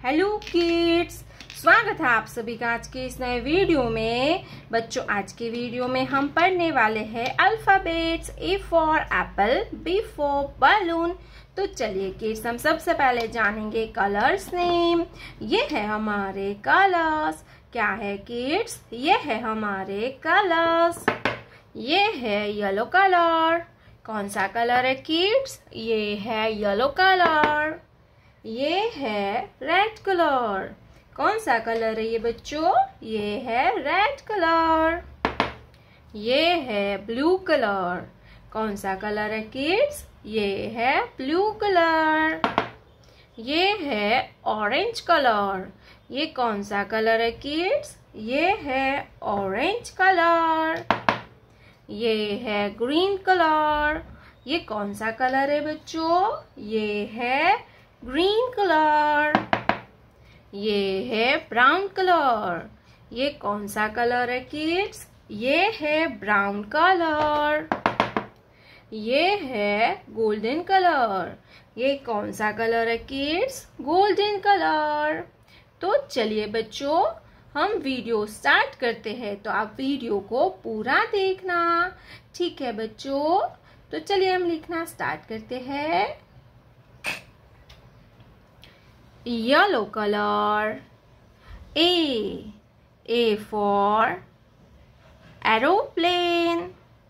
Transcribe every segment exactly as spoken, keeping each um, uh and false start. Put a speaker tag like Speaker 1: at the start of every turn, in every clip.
Speaker 1: Hello kids, स्वागत है आप सभी का आज के इस नए वीडियो में। बच्चों, आज के वीडियो में हम पढ़ने वाले हैं alphabets. A for apple, B for balloon. तो चलिए किड्स, हम सबसे पहले जानेंगे कलर्स नेम। ये है हमारे कलर्स। क्या है किड्स? ये है हमारे कलर्स। ये है येलो कलर। कौन सा कलर है किड्स? ये है येलो कलर। ये है रेड कलर। कौन सा कलर है ये बच्चों? ये है रेड कलर। ये है ब्लू कलर। कौन सा कलर है किड्स? ये है ब्लू कलर। ये है ऑरेंज कलर। ये कौन सा कलर है किड्स? ये है ऑरेंज कलर। ये है ग्रीन कलर। ये कौन सा कलर है बच्चों? ये है ग्रीन कलर। ये है ब्राउन कलर। ये कौन सा कलर है किड्स? ये है ब्राउन कलर। ये है गोल्डन कलर। ये कौन सा कलर है किड्स? Golden colour. तो चलिए बच्चों, हम वीडियो स्टार्ट करते हैं, तो आप वीडियो को पूरा देखना, ठीक है बच्चों? तो चलिए हम लिखना स्टार्ट करते हैं। Yellow color. A. A for aeroplane.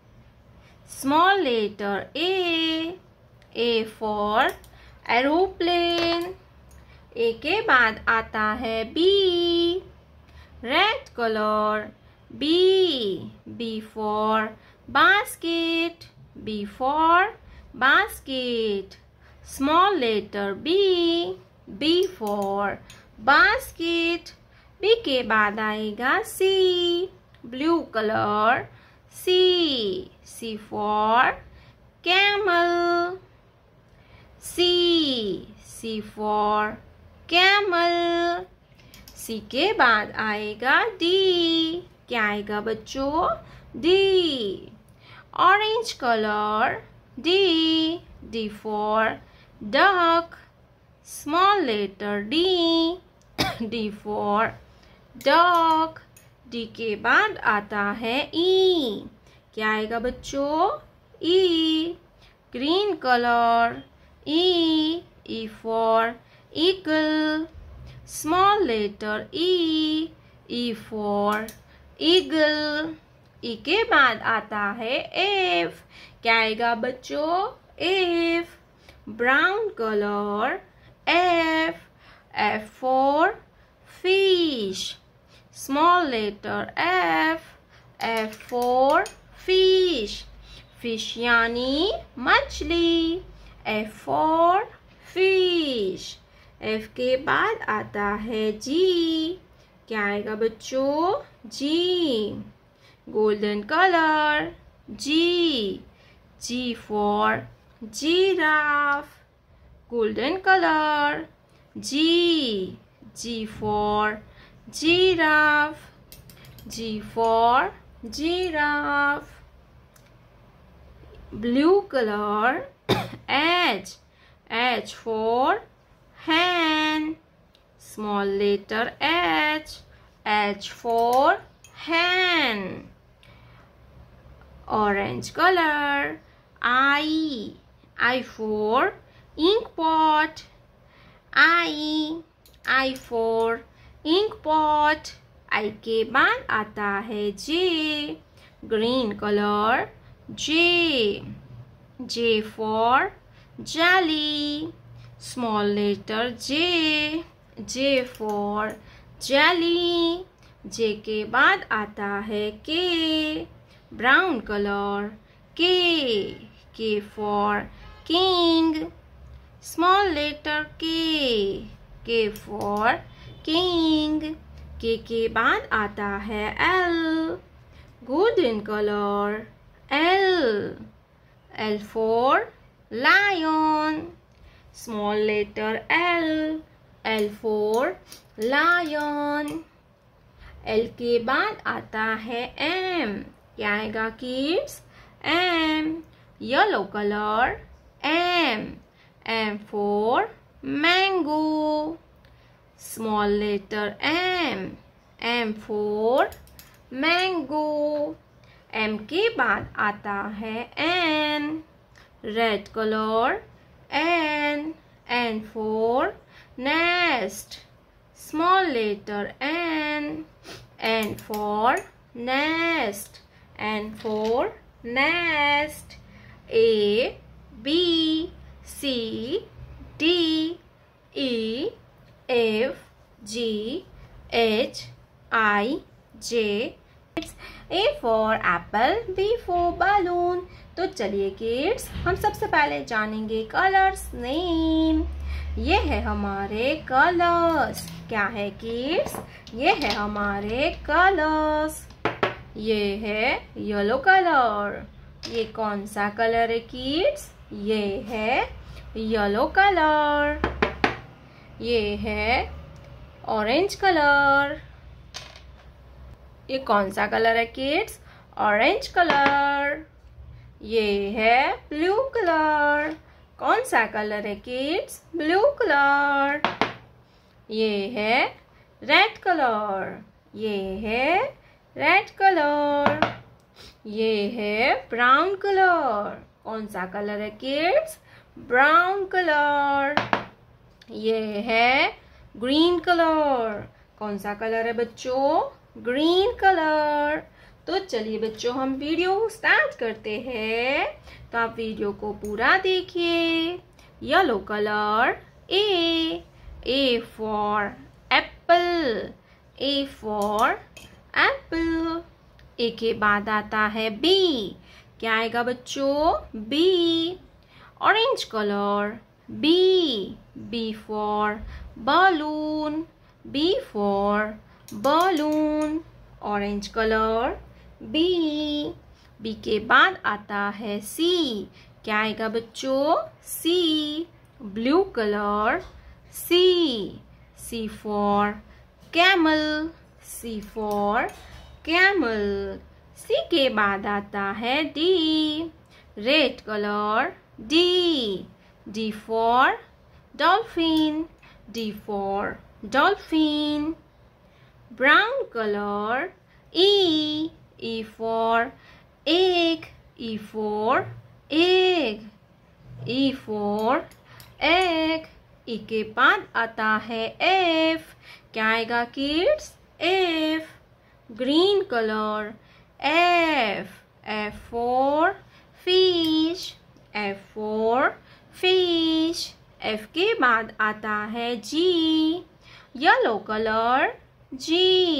Speaker 1: Small letter A. A for aeroplane. A के बाद आता है B. Red color. B. B for basket. B for basket. Small letter B. B for basket. B के बाद आएगा C. Blue color. C. C for camel. C. C for camel. C के बाद आएगा D. क्या आएगा बच्चों? D. Orange color. D. D for duck. Small letter D. D for dog. D के बाद आता है E. क्या आएगा बच्चों? E. Green color. E. E for eagle. Small letter E. E for eagle. E के बाद आता है F. क्या आएगा बच्चों? F. Brown color. F. F for fish. Small letter F. F for fish. Fish यानी मछली। F for fish. F के बाद आता है G. क्या आएगा बच्चों? G. Golden color. G. G for giraffe. Golden color. G. G for giraffe. G for giraffe. Blue color. H. H for hen. Small letter H. H for hen. Orange color. I. I for ink pot. I. I for ink pot. I के बाद आता है J. Green color. J. J for jelly. Small letter J. J for jelly. J के बाद आता है K. Brown color. K. K for king. Small letter K. K for king. K के बाद आता है L. Golden color. L. L for lion. Small letter L. L for lion. L के बाद आता है M. क्या आएगा kids? M. Yellow color. M. M for mango. small letter M. M for mango. M के बाद आता है N. Red color. N. N for nest. Small letter N. N for nest. N for nest. A, B, C, D, E, F, G, H, I, J. A for apple, B for balloon. तो चलिए kids, हम सबसे पहले जानेंगे colours name. ये है हमारे colours. क्या है किड्स? ये है हमारे कलर्स। ये है येलो कलर। ये कौन सा कलर है किड्स? ये है येलो कलर। ये है ऑरेंज कलर। ये कौन सा कलर है किड्स? Orange colour. ये है ब्लू कलर। कौन सा कलर है किड्स? Blue colour. ये है रेड कलर। ये है रेड कलर। ये है ब्राउन कलर। कौन सा कलर है किड्स? Brown colour. ये है ग्रीन कलर। कौन सा कलर है बच्चों? Green colour. तो चलिए बच्चों, हम वीडियो स्टार्ट करते हैं। तो आप वीडियो को पूरा देखिए। Yellow colour A. A for apple. A for apple. A के बाद आता है बी। क्या आएगा बच्चों? B. Orange colour B. B for balloon. B for balloon. Orange colour B. B के बाद आता है C. क्या आएगा बच्चों? C. Blue colour C. C for camel. C for camel. C के बाद आता है D. Red colour D. D for dolphin. D for dolphin. Brown color E. E for egg. E for egg. E for egg. E के बाद आता है F. क्या आएगा kids? F. Green color F. F for fish. F for fish. F के बाद आता है G. Yellow color G.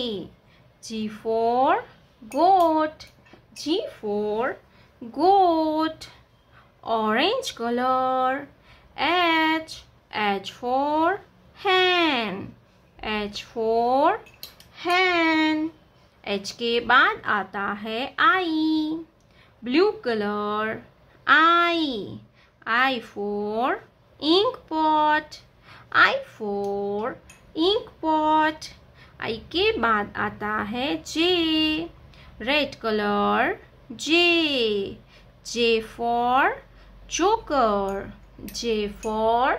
Speaker 1: G for goat. G for goat. Orange color H. H for hen. H for hen. H के बाद आता है I. Blue color I. I for ink pot. I for ink pot. I के बाद आता है J. Red color J. J for joker. J for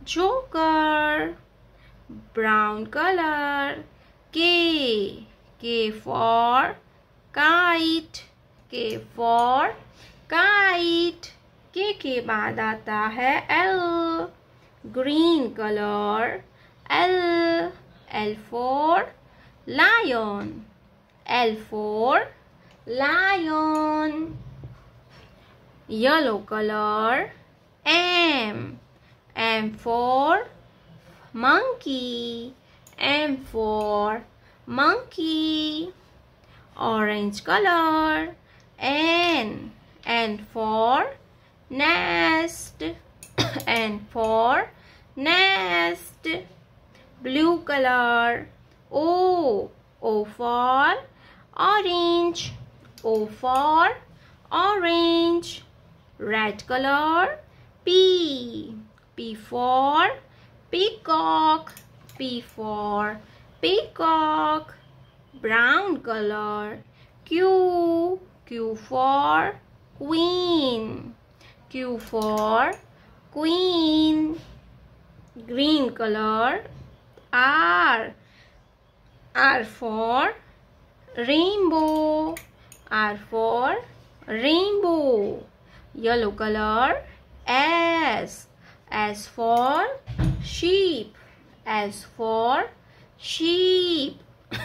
Speaker 1: joker. Brown color K. K for kite. K for kite. K के बाद आता है L. Green color L. L for lion. L for lion. Yellow color M. M for monkey. M for monkey. Orange color N. N for nest. N for nest. Blue color O. O for orange. O for orange. Red color P. P for peacock. P for peacock. Brown color Q. Q for queen. Q for queen. Green color R. R for rainbow. R for rainbow. Yellow color. S. S for sheep. S for sheep.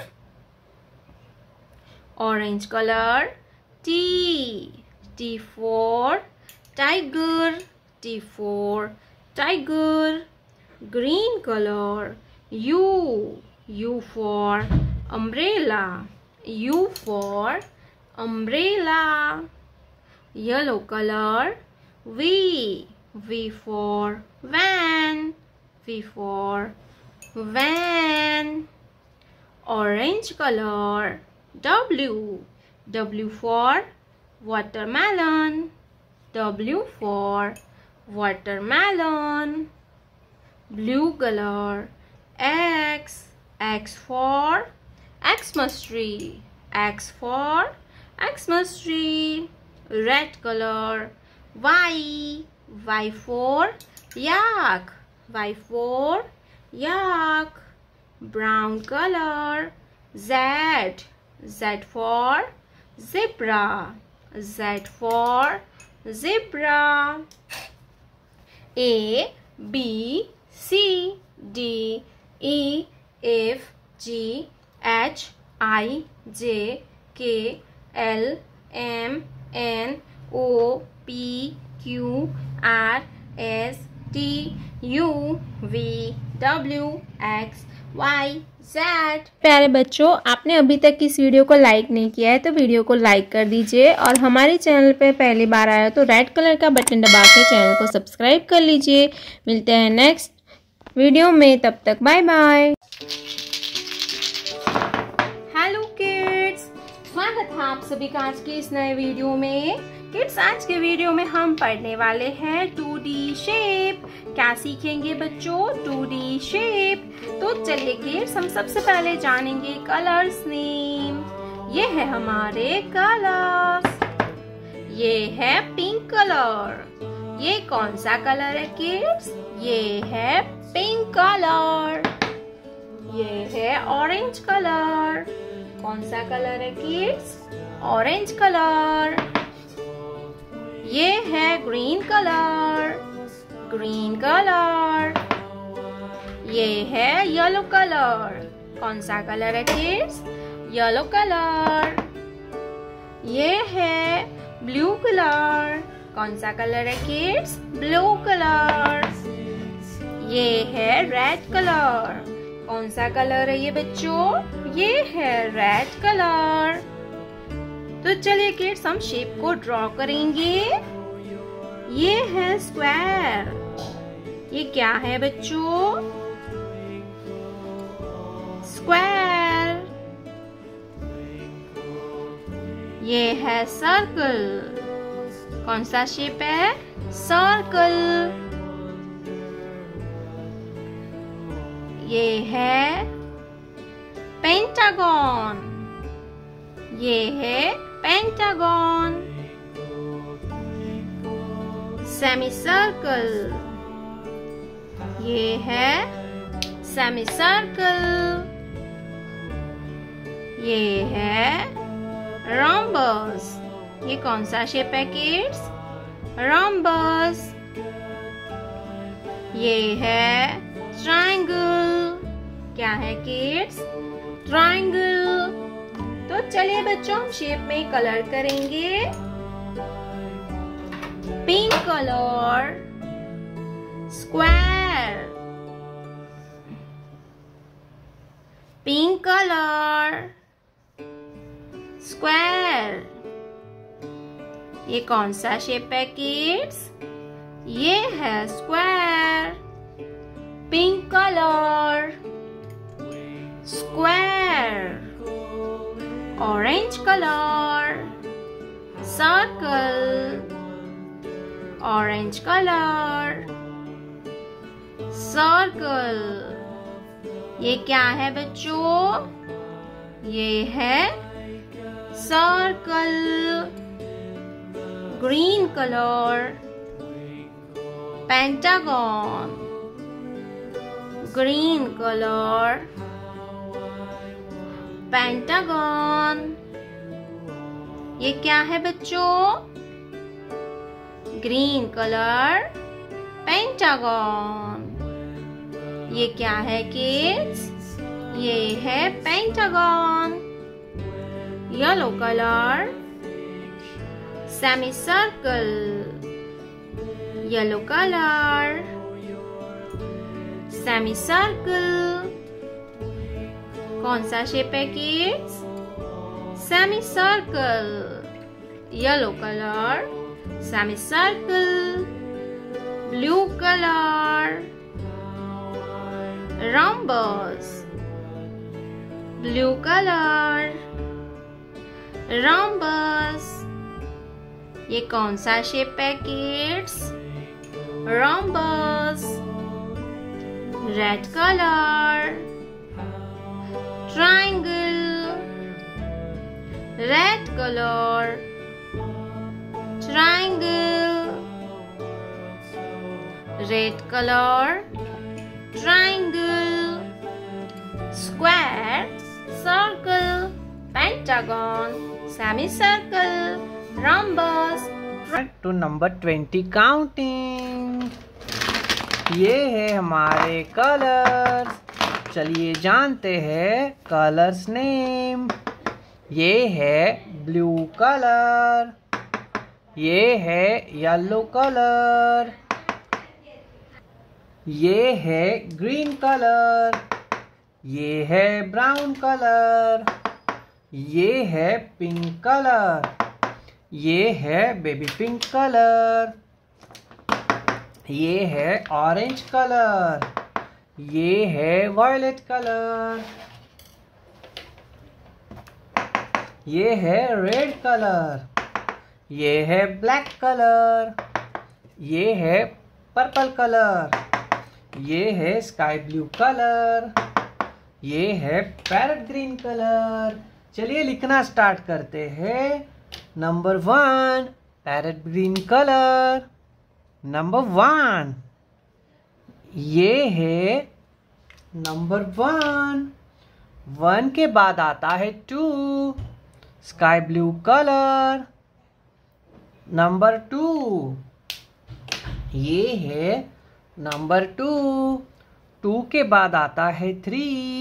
Speaker 1: Orange color. T. T for tiger. T for tiger. Green color. U. U for umbrella. U for umbrella. Yellow color. V. V for van. V for van. Orange color. W. W for watermelon. W for watermelon. Blue color. X. X for Xmas tree. X for Xmas tree. Red color. Y. Y for yak. Y for yak. Brown color. Z. Z for zebra. Z for zebra. A. B. C. D. E. F. G. H. I. J. K. L. M. N. O. P. Q. R. S. T. U. V. W. X. Y. Z।
Speaker 2: प्यारे बच्चों, आपने अभी तक इस video को like नहीं किया है तो वीडियो को लाइक कर दीजिए और हमारे चैनल पे पहली बार आया तो रेड कलर का बटन दबा के चैनल को सब्सक्राइब कर लीजिए। मिलते हैं नेक्स्ट वीडियो में, तब तक बाय बाय।
Speaker 1: हेलो किड्स, स्वागत है आप सभी का आज के इस नए वीडियो में। किड्स, आज के वीडियो में हम पढ़ने वाले हैं टू डी शेप। क्या सीखेंगे बच्चों? Two D shape. तो चलिए किड्स, हम सबसे पहले जानेंगे कलर्स नेम। ये है हमारे कलर्स। ये है पिंक कलर। ये कौन सा कलर है किड्स? ये है पिंक कलर। ये है ऑरेंज कलर। कौन सा कलर है किड्स? Orange colour. ये है ग्रीन कलर। Green colour. ये है येलो कलर। कौन सा कलर है किड्स? Yellow colour. ये है ब्लू कलर। कौन सा कलर है किड्स? Blue colour. ये है रेड कलर। कौन सा कलर है ये बच्चों? ये है रेड कलर। तो चलिए किड्स, हम शेप को ड्रॉ करेंगे। ये है स्क्वायर। ये क्या है बच्चों? स्क्वायर। ये है सर्कल। कौन सा शेप है? सर्कल। ये है पेंटागन। ये है पेंटागन। Semi circle. ये है सेमी सर्कल। ये है रोम्बस। ये कौन सा शेप है किड्स? रोम्बस। ये है ट्रायंगल। क्या है किड्स? ट्रायंगल। तो चलिए बच्चों, हम शेप में कलर करेंगे। Pink colour. Square. Pink colour. Square. ये कौन सा शेप है किड्स? ये है square. Pink colour. Square. Orange colour. Circle. Orange colour. Circle. ये क्या है बच्चों? ये है circle. Green colour. Pentagon. green color. Pentagon. ये क्या है बच्चों? Green colour pentagon. ये क्या है किड्स? ये है pentagon. Yellow colour semicircle. Yellow colour semicircle. कौन सा शेप है kids? Semicircle. Yellow colour semicircle. Blue colour rhombus। Blue colour rhombus। ये कौन सा शेप है kids? rhombus। Red colour triangle। Red colour triangle। Red colour triangle। square circle pentagon semicircle rhombus।
Speaker 3: To number twenty counting. ये है हमारे colours. चलिए जानते हैं कलर्स नेम। ये है ब्लू कलर। ये है येलो कलर। ये है ग्रीन कलर। ये है ब्राउन कलर। ये है पिंक कलर। ये है बेबी पिंक कलर। ये है ऑरेंज कलर। ये है वॉयलेट कलर। ये है रेड कलर। ये है ब्लैक कलर। ये है पर्पल कलर। ये है स्काई ब्लू कलर। ये है पैरेट ग्रीन कलर। चलिए लिखना स्टार्ट करते हैं। Number one parrot green colour. Number one. ये है नंबर वन। वन के बाद आता है two sky blue colour. Number two. ये है नंबर टू। टू के बाद आता है three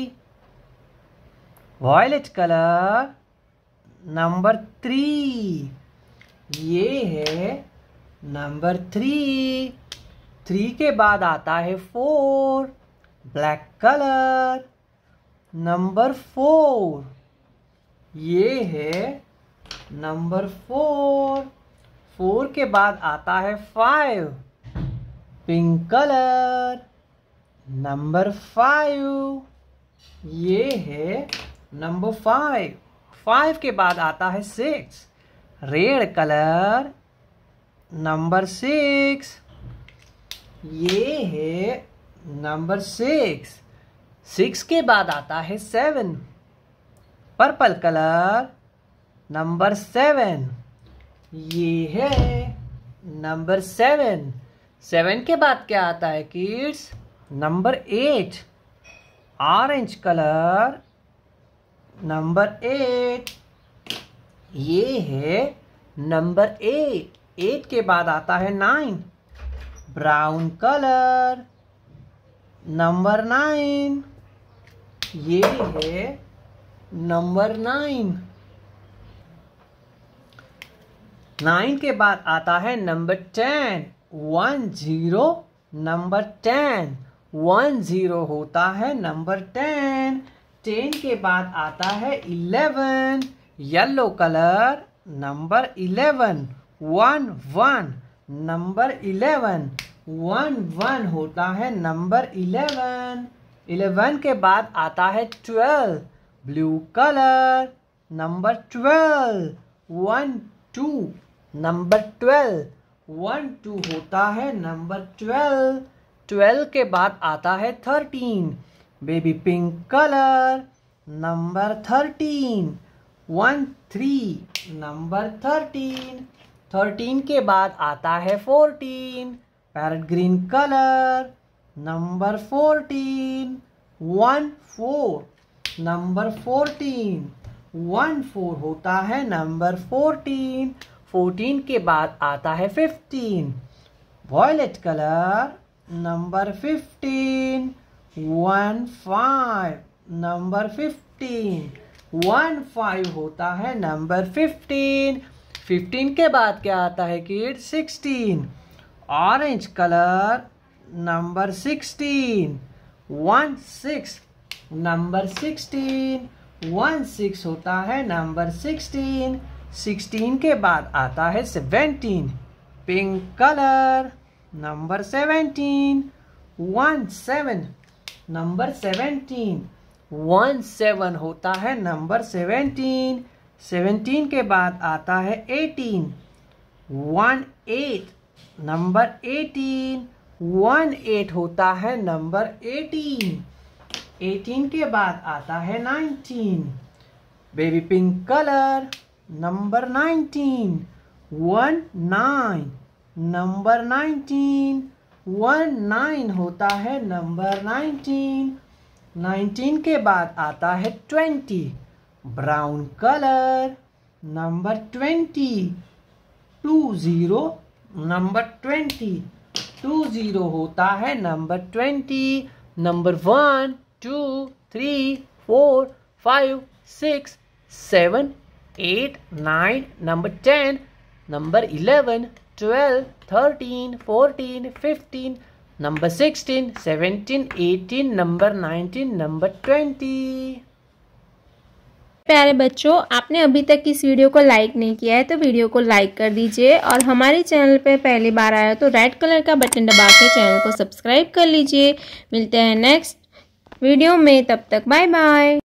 Speaker 3: violet colour. Number three. ये है नंबर थ्री। थ्री के बाद आता है four black colour. Number four. ये है नंबर फोर। फोर के बाद आता है five pink colour. Number five. ये है नंबर फाइव। फाइव के बाद आता है six red colour. Number six. ये है नंबर सिक्स। सिक्स के बाद आता है seven purple colour. Number seven. ये है नंबर सेवन। सेवन के बाद क्या आता है kids? Number eight orange colour. Number eight. ये है नंबर एट। एट के बाद आता है nine brown colour. Number nine. ये है नंबर नाइन। नाइन के बाद आता है number ten one zero. Number ten one zero होता है नंबर टेन। टेन के बाद आता है eleven yellow colour. Number eleven one one. Number eleven one one होता है नंबर इलेवन। इलेवन के बाद आता है twelve blue colour. Number twelve one two. Number twelve one two होता है नंबर ट्वेल्व। ट्वेल्व के बाद आता है thirteen baby pink colour. Number thirteen one three. Number thirteen. Thirteen के बाद आता है fourteen parrot green colour. Number fourteen, one four, number fourteen, one four होता है नंबर फोर्टीन। फोर्टीन के बाद आता है fifteen, violet colour, number fifteen, one five, number fifteen, one five होता है नंबर फिफ्टीन। फिफ्टीन के बाद क्या आता है kids? Sixteen, orange colour, number sixteen, one six, number sixteen, one six होता है नंबर सिक्सटीन। सिक्सटीन के बाद आता है seventeen, pink colour, number seventeen, one seven, number seventeen, one seven होता है नंबर सेवेंटीन। सेवेंटीन के बाद आता है eighteen, one eight, number eighteen, one eight होता है नंबर एटीन। एटीन के बाद आता है nineteen, baby pink colour, number nineteen, one nine, number nineteen, one nine होता है नंबर नाइनटीन। नाइनटीन के बाद आता है twenty, brown colour, number twenty, two zero, number twenty, two zero होता है number twenty. Number one, two, three, four, five, six, seven, eight, nine, number ten, number eleven, twelve, thirteen, fourteen, fifteen, number sixteen, seventeen, eighteen, number nineteen, number twenty.
Speaker 2: प्यारे बच्चों, आपने अभी तक इस video को like नहीं किया है तो वीडियो को लाइक कर दीजिए और हमारे चैनल पे पहली बार आया तो रेड कलर का बटन दबा के चैनल को सब्सक्राइब कर लीजिए। मिलते हैं नेक्स्ट वीडियो में, तब तक बाय बाय।